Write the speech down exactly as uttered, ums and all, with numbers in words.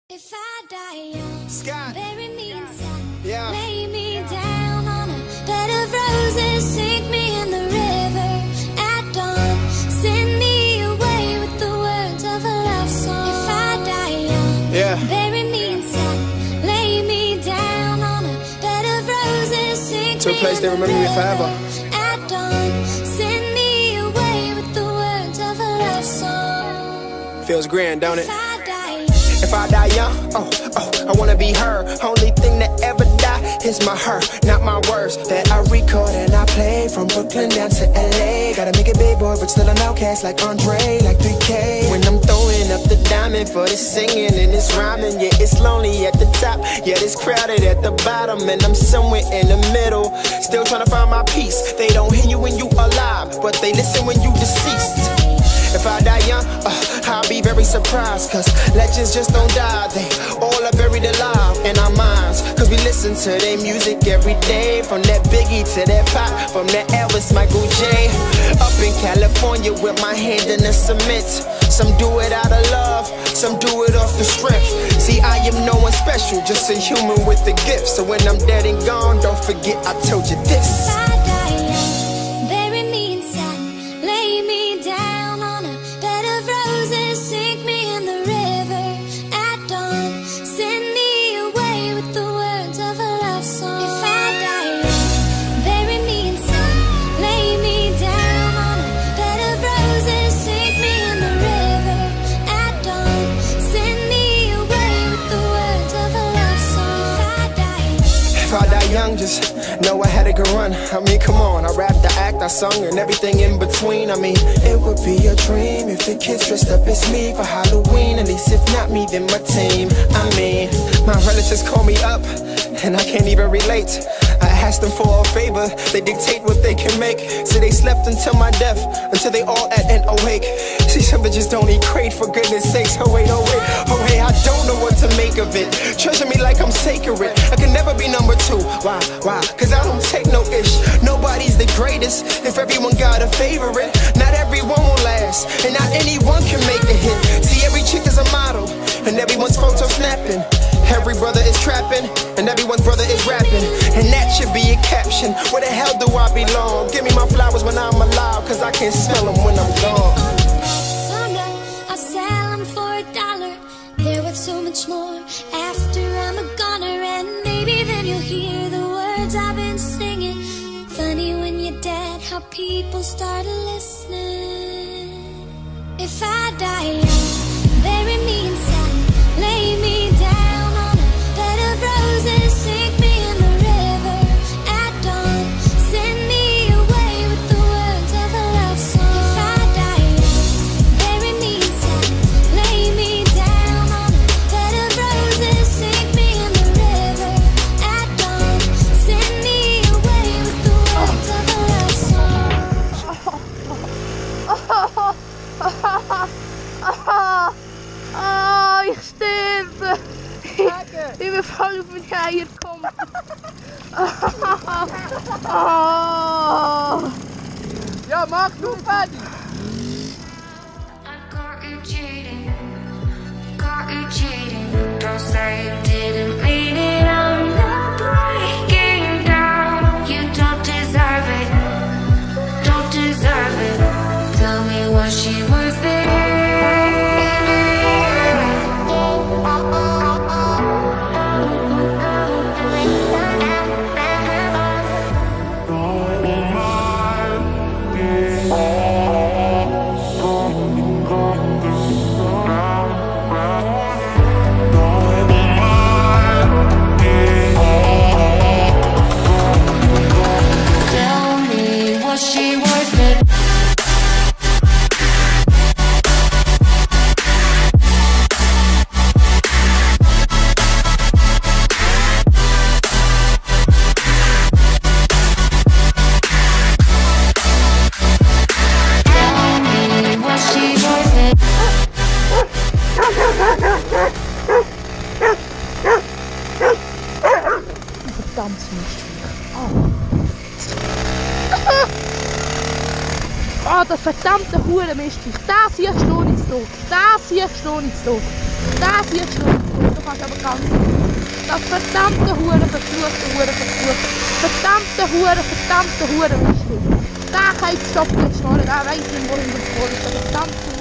If I die young, Scott. bury me inside, Yeah. lay me down on a bed of roses, sink me in the river at dawn, send me away with the words of a love song. If I die young, Yeah. bury me inside, lay me down on a bed of roses, sink To a me place in they the remember me river forever. at dawn, send me away with the words of a love song. Feels grand, don't it? If I die young, If I die young, oh, oh, I wanna be her. Only thing that ever die is my her, not my words that I record and I play from Brooklyn down to L A. Gotta make it big, boy, but still an outcast like Andre, like three K. When I'm throwing up the diamond for this singing and this rhyming, yeah, it's lonely at the top, yeah, it's crowded at the bottom, and I'm somewhere in the middle, still trying to find my peace. They don't hear you when you alive, but they listen when you deceased. If I die young, uh, I'll be very surprised, cause legends just don't die, they all are buried alive in our minds, cause we listen to their music every day, from that Biggie to that Pop, from that Elvis, Michael J. Up in California with my hand in the cement, some do it out of love, some do it off the strength. See, I am no one special, just a human with a gift, so when I'm dead and gone, don't forget I told you this. if I die young, bury me inside, lay me down on a bed of roses, sink me in the river at dawn, send me away with the words of a love song. If I die young, bury me inside, lay me down on a bed of roses, sink me in the river at dawn, send me away with the words of a love song. If I die young, If I die young, just know I had a good run. I mean, come on, I rapped, I act, I sung, and everything in between. I mean, it would be a dream if the kids dressed up as me for Halloween. At least if not me, then my team. I mean, my relatives call me up, and I can't even relate. I asked them for a favor, they dictate what they can make. So they slept until my death, until they all at and awake. See, some bitches don't equate, for goodness sakes. Oh wait, oh wait, oh wait, I don't know what to make of it. Treasure me like I'm sacred, I can never be number two. Why, why? Cause I don't take no ish. Nobody's the greatest if everyone got a favorite. Not everyone will last, and not anyone can make a hit. See, every chick is a model, and everyone's photo snapping. Every brother is trapping, and everyone's brother is rapping. And that should be a caption. Where the hell do I belong? Give me my flowers when I'm alive, cause I can't smell them when I'm gone. someday I'll sell them for a dollar. They're worth so much more after I'm a goner, and maybe then you'll hear the words I've been singing. Funny when you're dead, how people start listening. If I die young, bury me inside, lay me down on a bed of roses, sink me in the river at dawn, send me away with the words of a love song. If I die young, bury me inside, lay me down on a bed of roses, sink me in the river at dawn, send me away with the words of a love song. Oh, ich sterbe! Ich bin voll auf meine Eier gekommen. Oh. Ja, mach du fertig! I caught you cheating, caught you cheating. Don't say you didn't mean it, I'm not breaking down. You don't deserve it, don't deserve it. Tell me, was she worth it? Tell me, was she worth it? Tell me, was she worth it? Verdammt Mistviech. Oh, der verdammte Hurenmistviech. Das hier stehe ich tot. Das hier stehe ich tot. Das hier stehe ich tot. Verdammte Hure, verfluchte Hure, verflucht. Verdammte Hure, verdammte Hure, wichtig. Da kann ich stoppen jetzt schnell, da weiß ich nicht, wohin das wurde. Verdammte